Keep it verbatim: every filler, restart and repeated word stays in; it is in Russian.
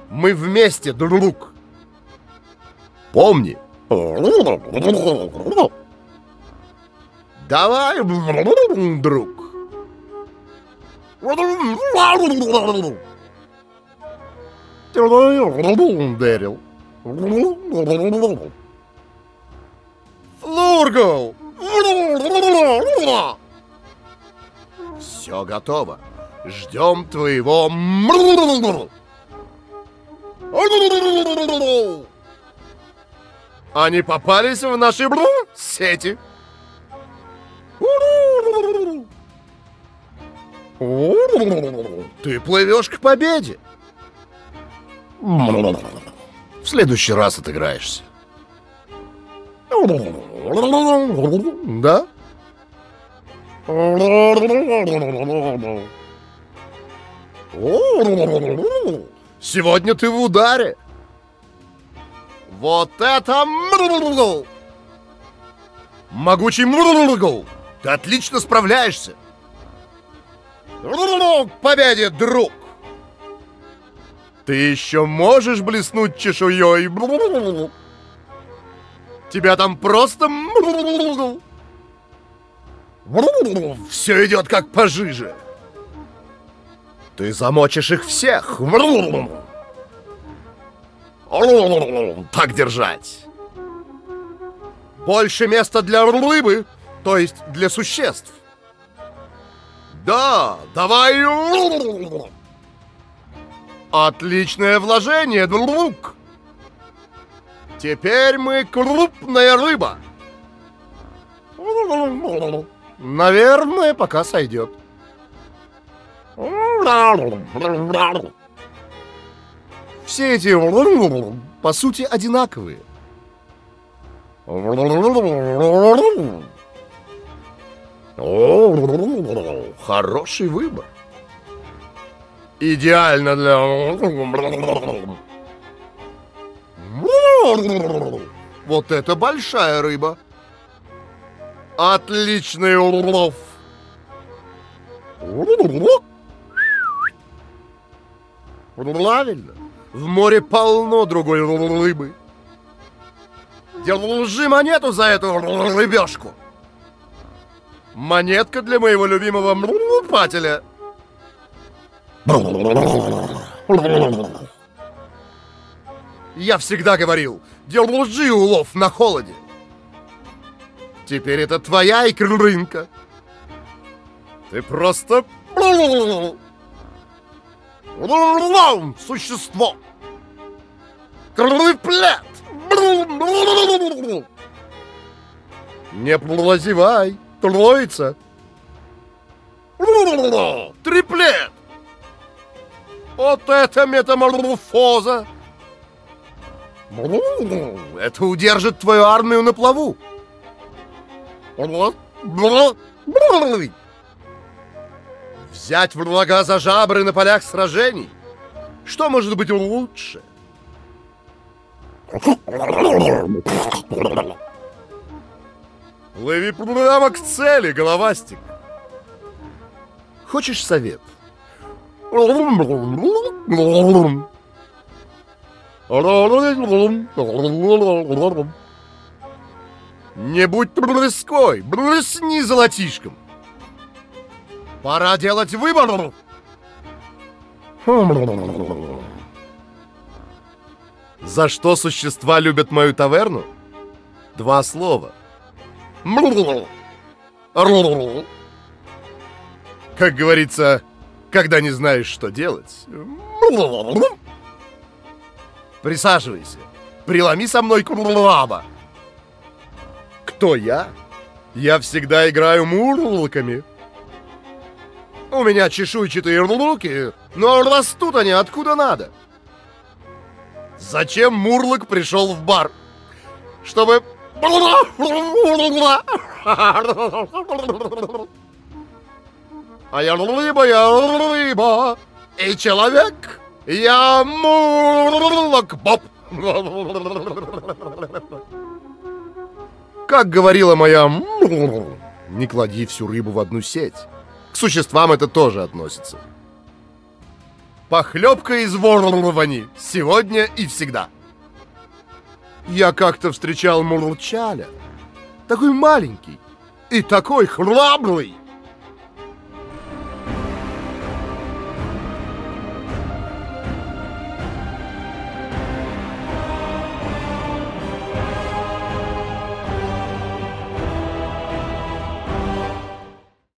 Мы вместе, друг. Помни. Давай, друг. Дэрил. Флургл. Все готово. Ждем твоего. Они попались в наши сети. Ты плывешь к победе. В следующий раз отыграешься. Да? Сегодня ты в ударе. Вот это могучий Мургл! Ты отлично справляешься. К победе, друг! Ты еще можешь блеснуть чешуей? Тебя там просто... Все идет как пожиже. Ты замочишь их всех. Так держать. Больше места для рыбы, то есть для существ. Да, давай. Отличное вложение, друг. Теперь мы крупная рыба. Наверное, пока сойдет. Все эти по сути одинаковые. Хороший выбор. Идеально для... Вот это большая рыба. Отличный улов. Правильно. В море полно другой рыбы. Держи монету за эту рыбешку. Монетка для моего любимого мрупателя. Я всегда говорил, держи улов на холоде. Теперь это твоя икринка. Ты просто... существо. Крыплет. Не прозевай. Троица. Триплет. Вот это метаморфоза. Это удержит твою армию на плаву. Взять врага за жабры на полях сражений. Что может быть лучше? Плыви прямо к цели, головастик. Хочешь совет? Не будь трудоской, блесни золотишком. Пора делать выбор. За что существа любят мою таверну? Два слова. Как говорится, когда не знаешь, что делать. Присаживайся. Приломи со мной курлаба. Кто я? Я всегда играю мурлоками. У меня чешуйчатые руки, но растут они откуда надо. Зачем Мурлок пришел в бар? Чтобы... А я рыба, я рыба. И человек, я Мурлок Боб. Как говорила моя... Не клади всю рыбу в одну сеть. К существам это тоже относится. Похлебка из ворвани сегодня и всегда. Я как-то встречал Мурлчаля. Такой маленький и такой храбрый.